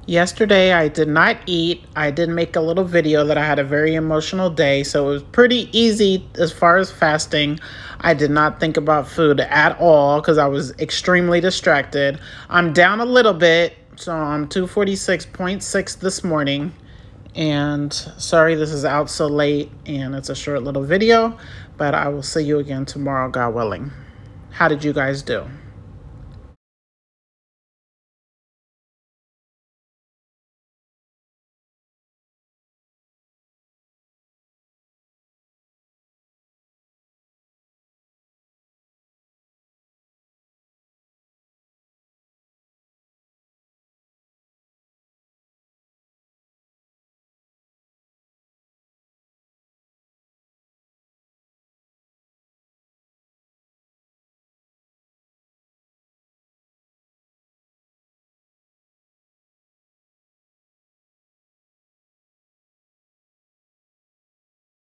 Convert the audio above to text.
Yesterday, I did not eat. I did make a little video that I had a very emotional day, so it was pretty easy as far as fasting. I did not think about food at all because I was extremely distracted. I'm down a little bit, so I'm 246.6 this morning. And sorry this is out so late and it's a short little video, but I will see you again tomorrow, God willing. How did you guys do?